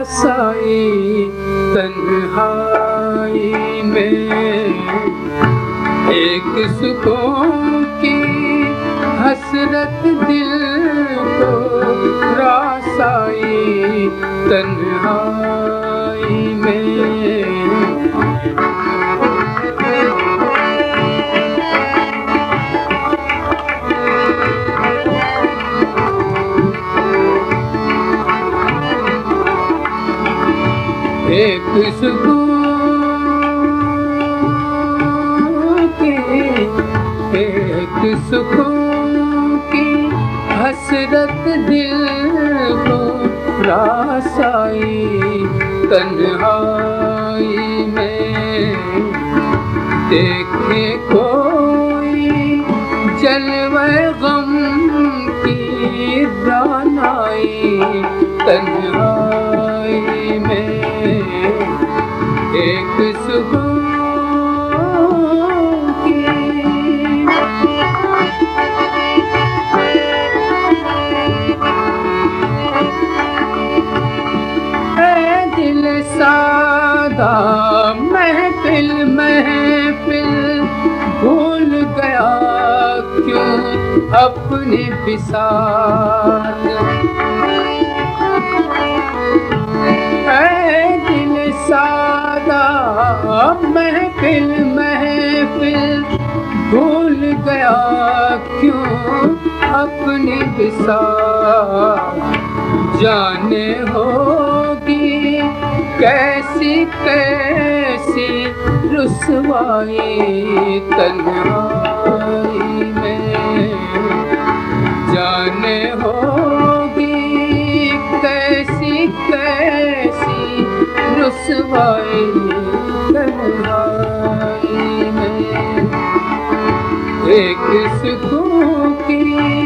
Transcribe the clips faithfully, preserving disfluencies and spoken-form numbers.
रासाई तन्हाई में, एक सुकून की हसरत दिल को रासाई तन्हाई में। एक सुकून की एक सुकून की हसरत दिल को रासाई तन्हाई में, देखे कोई जलवे गम की दानाई तन्हाई में, एक सुकून की। ऐ दिल सादा महफिल महफिल भूल गया क्यों अपनी बिसात। सादा महफिल महफिल भूल गया क्यों अपनी बिसात। जाने होगी कैसी कैसी रुसवाई तन्हाई में, जाने होगी कैसी कैसी रुसवाई तन्हाई में, एक सुकून की।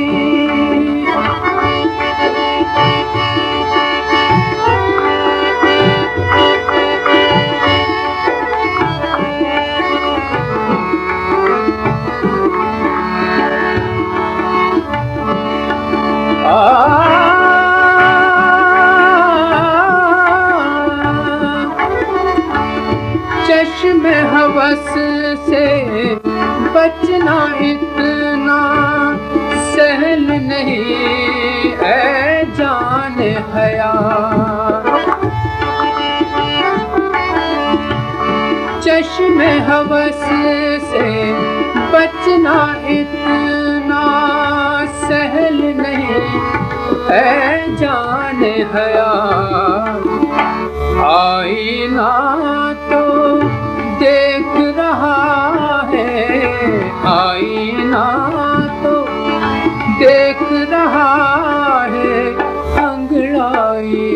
चश्मे हवस से बचना इतना सहल नहीं ऐ जान हया। चश्मे हवस से बचना इतना सहल नहीं ऐ जान हया। आईना तो देख रहा है, आईना तो देख रहा है, अंगड़ाई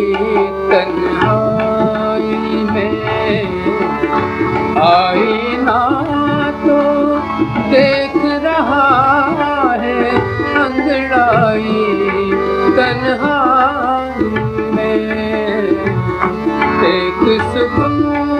तन्हाई में। आईना तो देख रहा है, अंगड़ाई तन्हाई में, एक सुकून।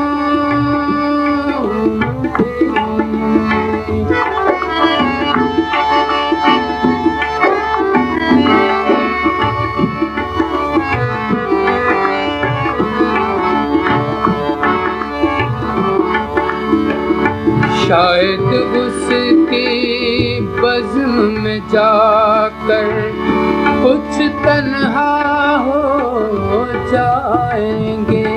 शायद उसकी बज़्म में जाकर कुछ तन्हा हो जाएंगे।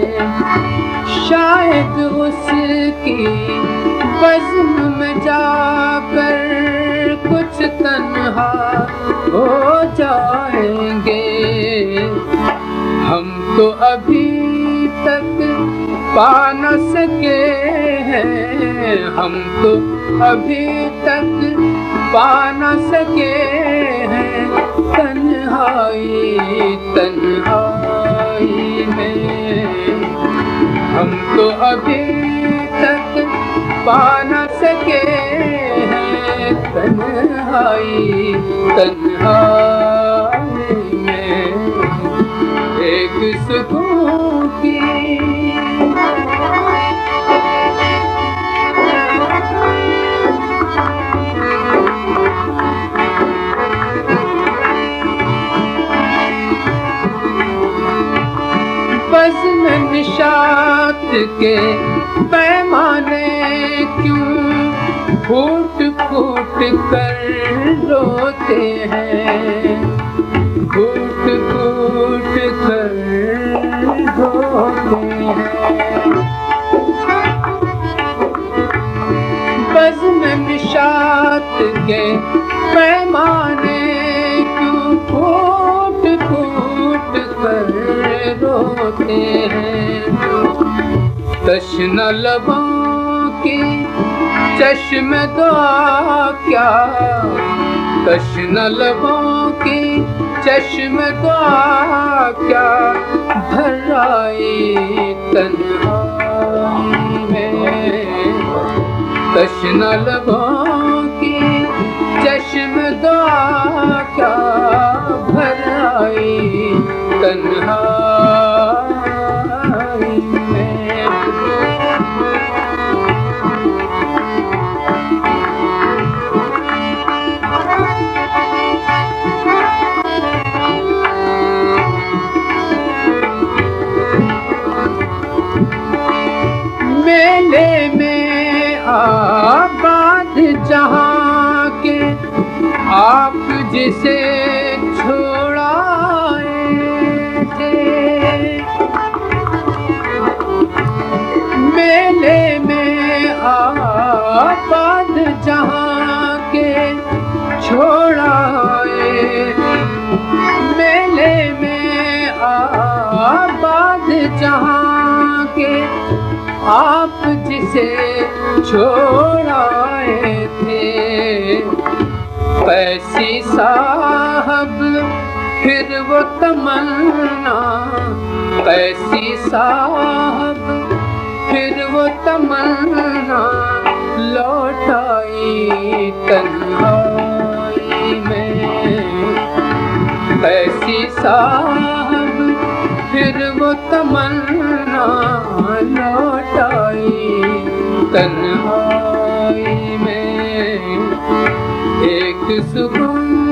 शायद उसकी बज़्म में जाकर कुछ तन्हा हो जाएंगे। हम तो अभी तक पा न सके हैं, हम तो अभी तक पा न सके हैं, तन्हाई तन्हाई में। हम तो अभी तक पा न सके हैं, तन्हाई तन्हाई में, एक सुकून की। में निशात के पैमाने क्यों फूट फूट कर रोते हैं, फूट फूट कर रोते हैं। बज़्म निशात के पैमाने क्यों फूट फूट कर रोते हैं। तश्न लबों की चश्म दुआ क्या, तश्न लबों की चश्म दुआ क्या, भर आई तन्हाई में। तश्न लबों की चश्म दुआ क्या, भर आई तन्हाई में। मेले में आबाद जहाँ के आप जिसे छोड़ाए थे, मेले में आबाद जहाँ के छोड़ाए, मेले में आबाद जहाँ के आप जिसे छोड़ाए थे। पैसी साहब फिर वो तमन्ना, पैसी साहब फिर वो तमन्ना, लौटाई तन्हाई में। पैसी साहब फिर वो तमन्ना, लौटाई तन्हाई में। एक सुकून